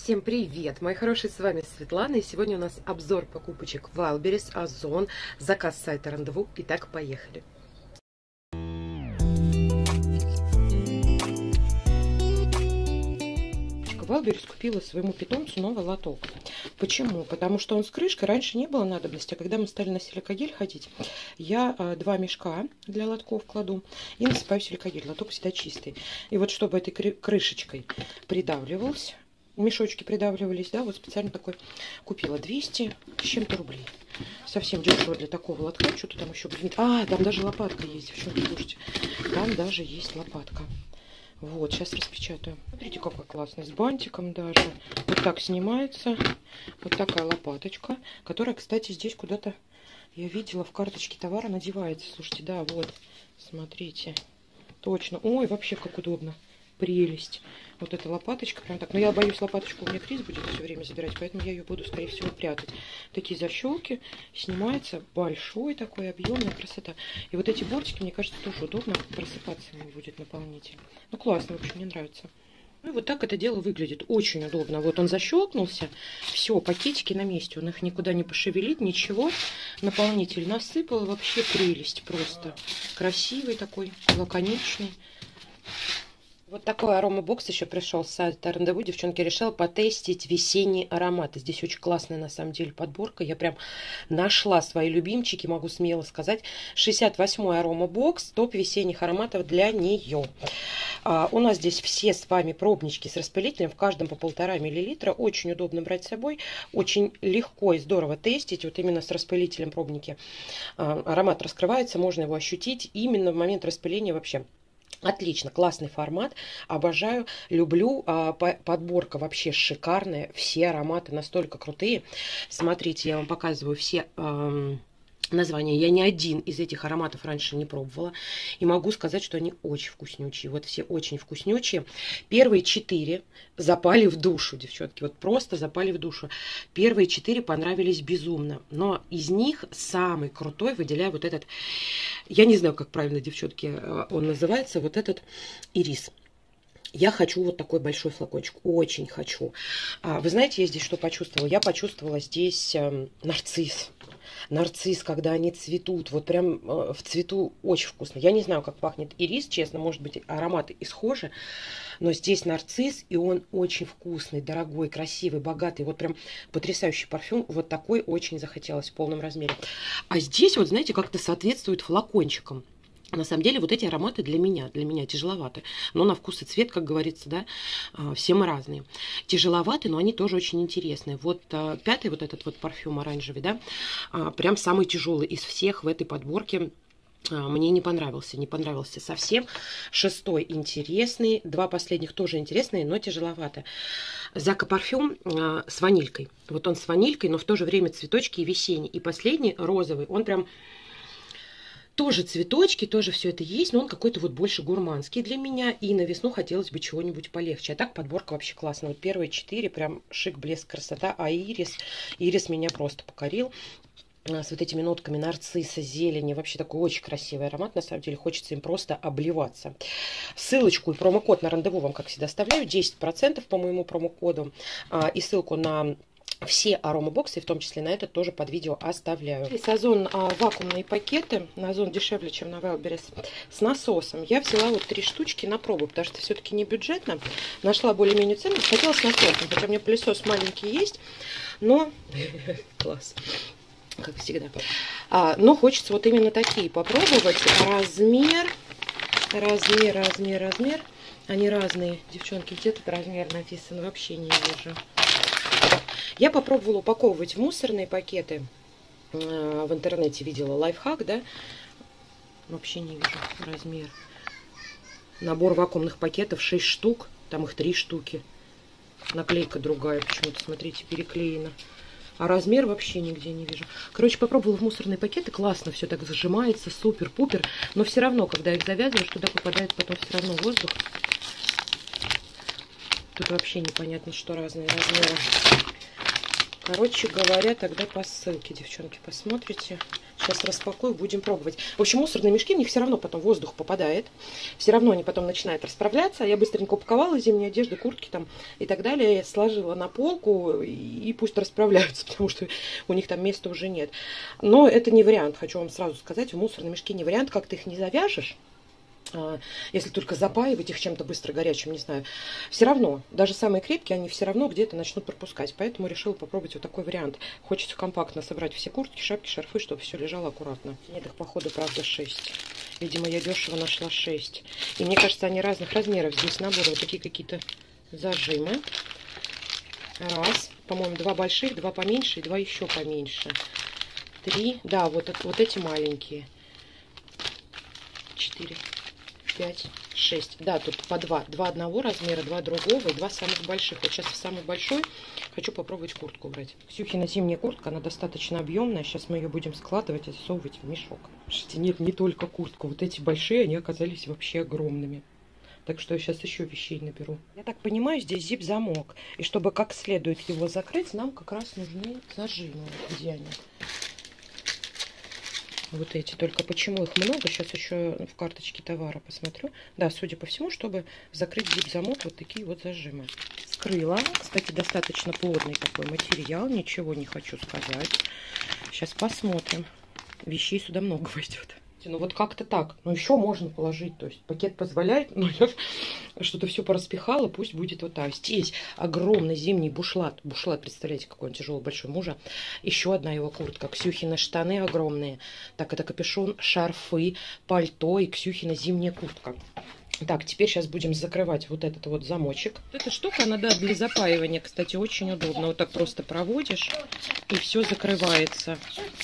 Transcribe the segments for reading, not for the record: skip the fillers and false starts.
Всем привет, мои хорошие, с вами Светлана, и сегодня у нас обзор покупочек Wildberries, Озон, заказ с сайта Рандеву. Итак, поехали. Wildberries купила своему питомцу новый лоток. Почему? Потому что он с крышкой, раньше не было надобности, а когда мы стали на силикагель ходить, я 2 мешка для лотков кладу и насыпаю силикагель. Лоток всегда чистый. И вот чтобы этой крышечкой придавливался, мешочки придавливались, да, вот специально такой купила 200 с чем-то рублей. Совсем дешево для такого лотка. Что-то там еще гремит. А, там даже лопатка есть, девчонки, слушайте. Там даже есть лопатка. Вот, сейчас распечатаю. Смотрите, какой классный, с бантиком даже. Вот так снимается. Вот такая лопаточка, которая, кстати, здесь куда-то, я видела, в карточке товара надевается. Слушайте, да, вот, смотрите. Точно. Ой, вообще как удобно. Прелесть. Вот эта лопаточка, прям так. Но я боюсь, лопаточку у меня Крис будет все время забирать, поэтому я ее буду, скорее всего, прятать. Такие защелки, снимается, большой такой, объемная красота. И вот эти бортики, мне кажется, тоже удобно. Просыпаться ему будет наполнитель. Ну, классно, в общем, мне нравится. Ну, и вот так это дело выглядит. Очень удобно. Вот он защелкнулся. Все, пакетики на месте. Он их никуда не пошевелит, ничего. Наполнитель насыпал. Вообще прелесть просто. Красивый такой, лаконичный. Вот такой аромабокс еще пришел с сайта Рандеву. Девчонки, решила потестить весенние ароматы. Здесь очень классная, на самом деле, подборка. Я прям нашла свои любимчики, могу смело сказать. 68-й аромабокс, топ весенних ароматов для нее. У нас здесь все с вами пробнички с распылителем, в каждом по 1,5 мл. Очень удобно брать с собой, очень легко и здорово тестить. Вот именно с распылителем пробники. Аромат раскрывается, можно его ощутить именно в момент распыления вообще. Отлично, классный формат, обожаю, люблю, подборка вообще шикарная, все ароматы настолько крутые. Смотрите, я вам показываю все названия. Я ни один из этих ароматов раньше не пробовала. И могу сказать, что они очень вкуснючие. Вот все очень вкуснючие. Первые 4 запали в душу, девчонки. Вот просто запали в душу. Первые 4 понравились безумно. Но из них самый крутой, выделяю вот этот, я не знаю, как правильно, девчонки, он называется, вот этот ирис. Я хочу вот такой большой флакончик. Очень хочу. Вы знаете, я здесь что почувствовала? Я почувствовала здесь нарцисс. Нарцисс, когда они цветут. Вот прям в цвету очень вкусно. Я не знаю, как пахнет ирис, честно. Может быть, ароматы и схожи. Но здесь нарцисс, и он очень вкусный, дорогой, красивый, богатый. Вот прям потрясающий парфюм. Вот такой очень захотелось в полном размере. А здесь, вот знаете, как-то соответствует флакончикам. На самом деле, вот эти ароматы для меня тяжеловаты. Но на вкус и цвет, как говорится, да, все мы разные. Тяжеловаты, но они тоже очень интересные. Вот 5-й вот этот вот парфюм оранжевый, да, прям самый тяжелый из всех в этой подборке. Мне не понравился совсем. 6-й интересный, 2 последних тоже интересные, но тяжеловато. Зака парфюм с ванилькой. Вот он с ванилькой, но в то же время цветочки и весенний. И последний розовый, он прям... Тоже цветочки, тоже все это есть, но он какой-то вот больше гурманский для меня. И на весну хотелось бы чего-нибудь полегче. А так подборка вообще классная. Вот первые 4 прям шик, блеск, красота. А ирис меня просто покорил. С вот этими нотками нарцисса, зелени. Вообще такой очень красивый аромат. На самом деле хочется им просто обливаться. Ссылочку и промокод на Рандеву вам, как всегда, оставляю. 10% по моему промокоду. И ссылку на... все аромабоксы, в том числе на этот, тоже под видео оставляю. Здесь Озон вакуумные пакеты. На Озон дешевле, чем на Wildberries, с насосом. Я взяла вот 3 штучки на пробу, потому что все-таки не бюджетно. Нашла более-менее цену. Хотела с насосом, хотя у меня пылесос маленький есть. Но... класс. Как всегда. Но хочется вот именно такие попробовать. Размер. Они разные. Девчонки, где тут размер написан? Вообще не вижу. Я попробовала упаковывать в мусорные пакеты. В интернете видела лайфхак, да? Вообще не вижу размер. Набор вакуумных пакетов 6 штук. Там их 3 штуки. Наклейка другая почему-то, смотрите, переклеена. А размер вообще нигде не вижу. Короче, попробовала в мусорные пакеты. Классно, все так зажимается, супер-пупер. Но все равно, когда их завязываешь, туда попадает потом все равно воздух. Тут вообще непонятно, что разные размеры. Короче говоря, тогда по ссылке, девчонки, посмотрите. Сейчас распакую, будем пробовать. В общем, мусорные мешки, в них все равно потом воздух попадает. Все равно они потом начинают расправляться. Я быстренько упаковала зимнюю одежду, куртки там и так далее. Сложила на полку и пусть расправляются, потому что у них там места уже нет. Но это не вариант, хочу вам сразу сказать. В мусорные мешки не вариант, как ты их не завяжешь. Если только запаивать их чем-то быстро горячим, не знаю. Все равно, даже самые крепкие, они все равно где-то начнут пропускать. Поэтому решила попробовать вот такой вариант. Хочется компактно собрать все куртки, шапки, шарфы, чтобы все лежало аккуратно. Нет, их походу, правда, 6. Видимо, я дешево нашла 6. И мне кажется, они разных размеров. Здесь наборы вот такие какие-то зажимы. Раз. По-моему, 2 больших, 2 поменьше и 2 еще поменьше. 3. Да, вот эти маленькие. 4. 5, 6. Да, тут по 2. 2 одного размера, 2 другого и 2 самых больших. Вот сейчас в самый большой хочу попробовать куртку брать. Ксюхина зимняя куртка, она достаточно объемная. Сейчас мы ее будем складывать и засовывать в мешок. Слушайте, нет, не только куртку. Вот эти большие, они оказались вообще огромными. Так что я сейчас еще вещей наберу. Я так понимаю, здесь зип-замок. И чтобы как следует его закрыть, нам как раз нужны зажимы. Где они? Вот эти. Только почему их много? Сейчас еще в карточке товара посмотрю. Да, судя по всему, чтобы закрыть зип-замок, вот такие вот зажимы. Скрыла. Кстати, достаточно плотный такой материал. Ничего не хочу сказать. Сейчас посмотрим. Вещей сюда много войдет. Ну вот как-то так. Ну еще можно положить. То есть пакет позволяет. Но я что-то все пораспихала. Пусть будет вот так. Здесь огромный зимний бушлат. Бушлат, представляете, какой он тяжелый, большой мужа. Еще одна его куртка. Ксюхина штаны огромные. Так, это капюшон, шарфы, пальто и Ксюхина зимняя куртка. Так, теперь сейчас будем закрывать вот этот вот замочек. Эта штука, она, да, для запаивания, кстати, очень удобно. Вот так просто проводишь, и все закрывается.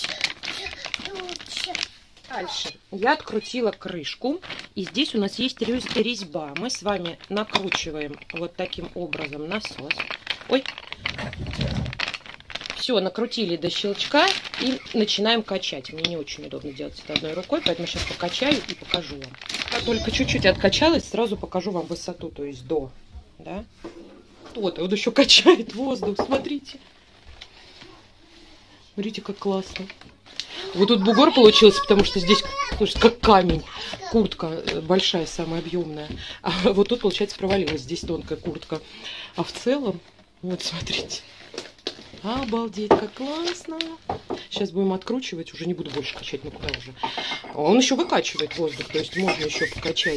Дальше я открутила крышку, и здесь у нас есть резьба. Мы с вами накручиваем вот таким образом насос. Ой! Все, накрутили до щелчка и начинаем качать. Мне не очень удобно делать это одной рукой, поэтому сейчас покачаю и покажу вам. Как только чуть-чуть откачалась, сразу покажу вам высоту, то есть до. Да? Вот, он еще качает воздух, смотрите. Смотрите, как классно. Вот тут бугор получился, потому что здесь, слушайте, как камень. Куртка большая, самая объемная. А вот тут, получается, провалилась. Здесь тонкая куртка. А в целом, вот смотрите. Обалдеть, как классно. Сейчас будем откручивать. Уже не буду больше качать никуда уже. Он еще выкачивает воздух, то есть можно еще покачать.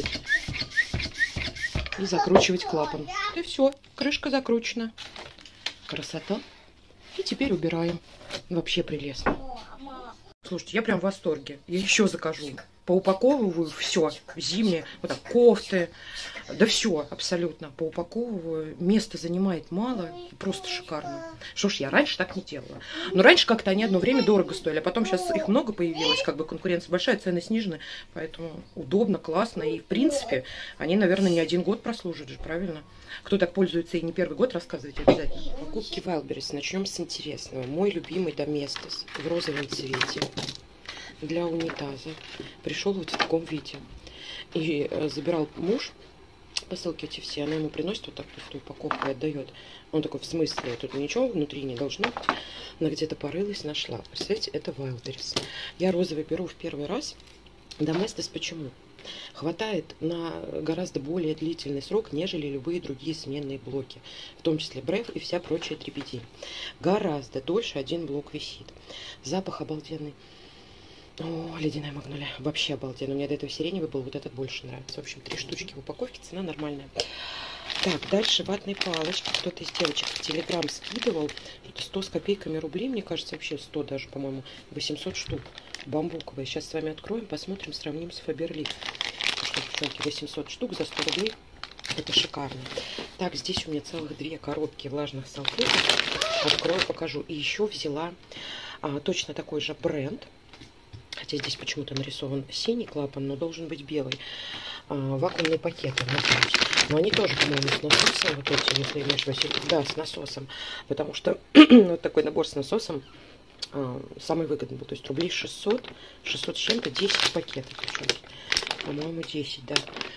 И закручивать клапан. И все, крышка закручена. Красота. И теперь убираем. Вообще прелестно. Слушайте, я прям в восторге. Я еще закажу. Поупаковываю все. Зимние, вот так, кофты. Да все абсолютно. Поупаковываю. Место занимает мало. Просто шикарно. Что ж, я раньше так не делала. Но раньше как-то они одно время дорого стоили. А потом сейчас их много появилось. Как бы конкуренция большая, цены снижены. Поэтому удобно, классно. И в принципе, они, наверное, не 1 год прослужат же, правильно? Кто так пользуется и не 1-й год, рассказывайте обязательно. Покупки Wildberries. Начнем с интересного. Мой любимый Доместос в розовом цвете для унитаза. Пришел вот в таком виде. И забирал муж посылки эти все. Она ему приносит вот так пустую упаковку и отдает. Он такой, в смысле? Тут ничего внутри не должно быть. Она где-то порылась, нашла. Представляете, это Wildberries. Я розовый беру в первый раз. Доместос почему? Хватает на гораздо более длительный срок, нежели любые другие сменные блоки. В том числе Бреф и вся прочая трепети. Гораздо дольше один блок висит. Запах обалденный. О, ледяная магнолия. Вообще обалденно. У меня до этого сиреневый был, вот этот больше нравится. В общем, 3 штучки в упаковке, цена нормальная. Так, дальше ватные палочки. Кто-то из девочек в Телеграм скидывал. Это 100 с копейками рублей, мне кажется, вообще 100 даже, по-моему. 800 штук. Бамбуковые. Сейчас с вами откроем, посмотрим, сравним с Фаберлик. Что, девчонки, 800 штук за 100 рублей. Это шикарно. Так, здесь у меня целых 2 коробки влажных салфеток. Открою, покажу. И еще взяла точно такой же бренд. Хотя здесь почему-то нарисован синий клапан, но должен быть белый. Вакуумные пакеты. Но они тоже, по-моему, с насосом. Вот эти, если я не ошибаюсь. Да, с насосом. Потому что вот такой набор с насосом самый выгодный был. То есть рублей 600, 600 с чем-то, 10 пакетов. По-моему, 10, да.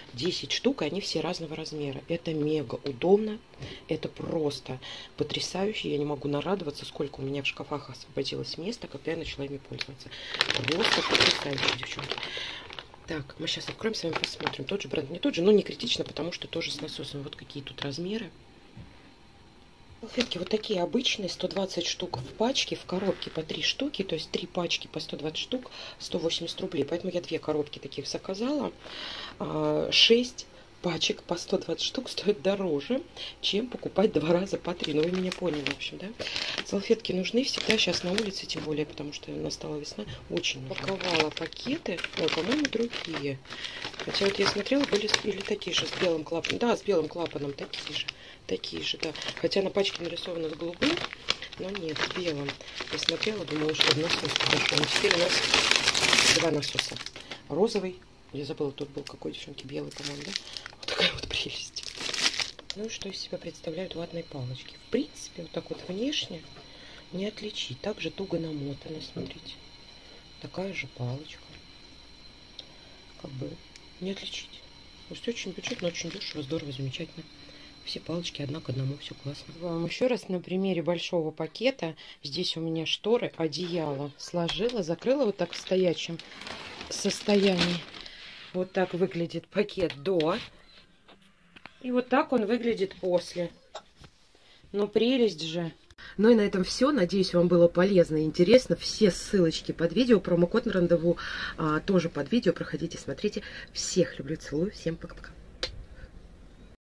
10 штук, и они все разного размера. Это мега удобно. Это просто потрясающе. Я не могу нарадоваться, сколько у меня в шкафах освободилось места, когда я начала ими пользоваться. Просто потрясающе, девчонки. Так, мы сейчас откроем с вами, посмотрим. Тот же бренд, не тот же, но не критично, потому что тоже с насосом. Вот какие тут размеры. Салфетки вот такие обычные, 120 штук в пачке, в коробке по 3 штуки, то есть 3 пачки по 120 штук, 180 рублей. Поэтому я 2 коробки таких заказала. 6 пачек по 120 штук стоит дороже, чем покупать 2 раза по 3. Ну, вы меня поняли, в общем, да? Салфетки нужны всегда, сейчас на улице, тем более, потому что настала весна, очень нужны. Паковала пакеты, ой, по-моему, другие. Хотя вот я смотрела, были или такие же с белым клапаном. Да, с белым клапаном такие же, да. Хотя на пачке нарисовано с голубым, но нет, с белым. Я смотрела, думала, что насос хорошо. Но теперь у нас 2 насоса. Розовый. Я забыла, тут был какой, девчонки, белый, по-моему, да? Вот такая вот прелесть. Ну и что из себя представляют ватные палочки? В принципе, вот так вот внешне не отличить. Также туго намотано, смотрите. Такая же палочка. Как бы не отличить. То есть очень бюджетно, очень дешево, здорово, замечательно. Все палочки одна к одному, все классно. Вам еще раз на примере большого пакета. Здесь у меня шторы, одеяло сложила, закрыла вот так в стоячем состоянии. Вот так выглядит пакет до. И вот так он выглядит после. Ну, прелесть же. Ну и на этом все. Надеюсь, вам было полезно и интересно. Все ссылочки под видео. Промокод на рандеву тоже под видео. Проходите, смотрите. Всех люблю, целую. Всем пока-пока.